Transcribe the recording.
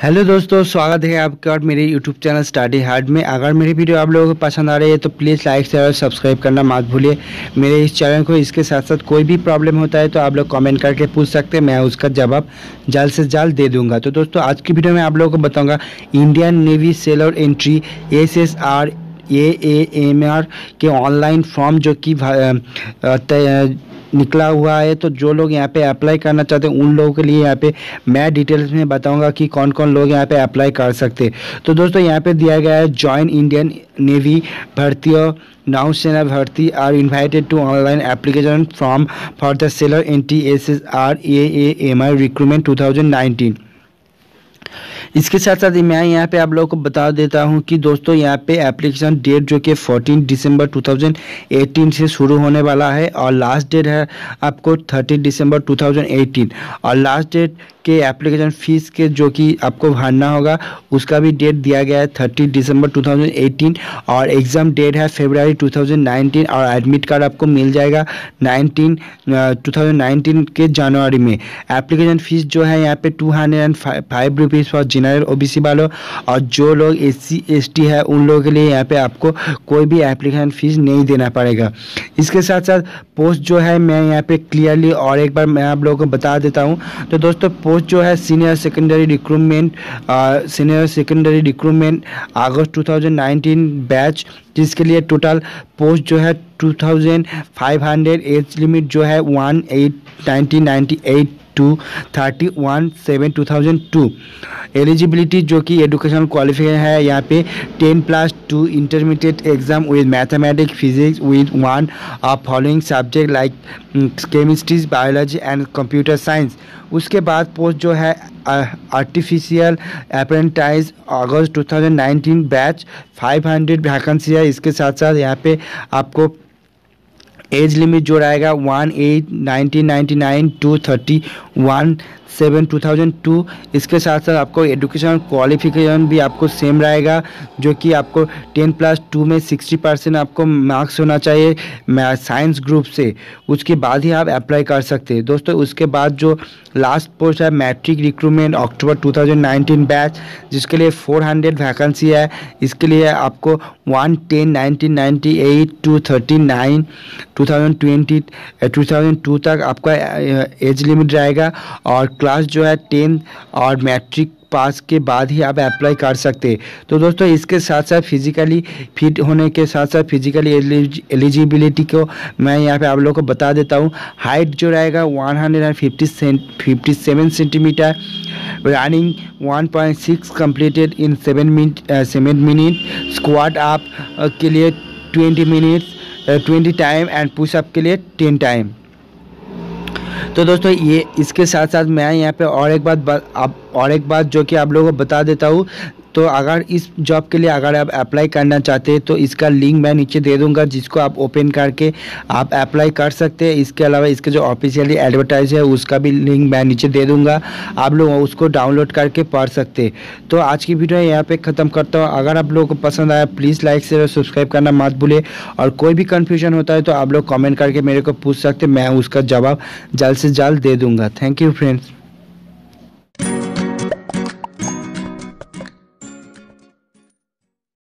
Hello दोस्तों, स्वागत है आपका और मेरे यूट्यूब चैनल स्टडी हार्ड में। अगर मेरी वीडियो आप लोगों को पसंद आ रही है तो प्लीज़ लाइक शेयर और सब्सक्राइब करना मत भूलिए मेरे इस चैनल को। इसके साथ साथ कोई भी प्रॉब्लम होता है तो आप लोग कमेंट करके पूछ सकते हैं, मैं उसका जवाब जल्द से जल्द दे दूंगा। तो दोस्तों आज की वीडियो में आप लोगों को बताऊँगा Indian navy sailor entry SSR AAMR के ऑनलाइन फॉर्म जो कि निकला हुआ है। तो जो लोग यहाँ पे अप्लाई करना चाहते हैं उन लोगों के लिए यहाँ पे मैं डिटेल्स में बताऊंगा कि कौन कौन लोग यहाँ पे अप्लाई कर सकते हैं। तो दोस्तों यहाँ पे दिया गया है जॉइन इंडियन नेवी भारतीय नौसेना भर्ती are invited to online application form for the sailor entry SSR AAMR recruitment 2019। इसके साथ साथ मैं यहाँ पे आप लोगों को बता देता हूँ कि दोस्तों यहाँ पे एप्लीकेशन डेट जो कि 14 दिसंबर 2018 से शुरू होने वाला है और लास्ट डेट है आपको 30 दिसंबर 2018। और लास्ट डेट के एप्लीकेशन फ़ीस के जो कि आपको भरना होगा उसका भी डेट दिया गया है 30 दिसंबर 2018 और एग्ज़ाम डेट है फरवरी 2019 और एडमिट कार्ड आपको मिल जाएगा 2019 के जनवरी में। एप्लीकेशन फ़ीस जो है यहाँ पे 205 रुपीज़ फॉर जनरल OBC वालों और जो लोग SC ST है उन लोगों के लिए यहाँ पे आपको कोई भी एप्लीकेशन फ़ीस नहीं देना पड़ेगा। इसके साथ साथ पोस्ट जो है मैं यहाँ पे क्लियरली और एक बार मैं आप लोगों को बता देता हूँ। तो दोस्तों पोस्ट जो है सीनियर सेकेंडरी रिक्रूटमेंट अगस्त 2019 बैच, जिसके लिए टोटल पोस्ट जो है 2500, एज लिमिट जो है 1/8/1998 टू 31/7/2002। एलिजिबिलिटी जो कि एजुकेशनल क्वालिफिकेशन है यहाँ पे 10+2 intermediate exam with mathematics physics with one of following subject like chemistry biology and computer science. उसके बाद पोस्ट जो है आर्टिफिशियल अप्रेंटाइज अगस्त 2019 बैच 500 वैकेंसी है। इसके साथ साथ यहाँ पे आपको एज लिमिट जो रहेगा 1/8/1999 टू 31/7/2002। इसके साथ साथ आपको एजुकेशन क्वालिफिकेशन भी आपको सेम रहेगा जो कि आपको 10+2 में 60% आपको मार्क्स होना चाहिए साइंस ग्रुप से। उसके बाद ही आप अप्लाई कर सकते हैं दोस्तों। उसके बाद जो लास्ट पोस्ट है मैट्रिक रिक्रूटमेंट अक्टूबर 2019 बैच, जिसके लिए 400 वैकेंसी है। इसके लिए आपको 1/10/1998 टू 39/2002 तक आपका एज लिमिट रहेगा और क्लास जो है 10 और मैट्रिक पास के बाद ही आप अप्लाई कर सकते हैं। तो दोस्तों इसके साथ साथ फिजिकली फिट होने के साथ साथ फिजिकली एलिजिबिलिटी को मैं यहाँ पे आप लोगों को बता देता हूँ। हाइट जो रहेगा 157 centimetre, running 1.6 completed in 7 minute, squat up के लिए 20 टाइम एंड पुशअप के लिए 10 टाइम। तो दोस्तों ये इसके साथ साथ मैं यहाँ पे और एक बात जो कि आप लोगों को बता देता हूँ। तो अगर इस जॉब के लिए अगर आप अप्लाई करना चाहते हैं तो इसका लिंक मैं नीचे दे दूंगा, जिसको आप ओपन करके आप अप्लाई कर सकते हैं। इसके अलावा इसके जो ऑफिशियली एडवर्टाइज है उसका भी लिंक मैं नीचे दे दूंगा, आप लोग उसको डाउनलोड करके पढ़ सकते हैं। तो आज की वीडियो यहाँ पे ख़त्म करता हूँ। अगर आप लोगों को पसंद आया प्लीज़ लाइक शेयर और सब्सक्राइब करना मत भूलिए और कोई भी कन्फ्यूजन होता है तो आप लोग कॉमेंट करके मेरे को पूछ सकते हैं, मैं उसका जवाब जल्द से जल्द दे दूँगा। Thank you friends.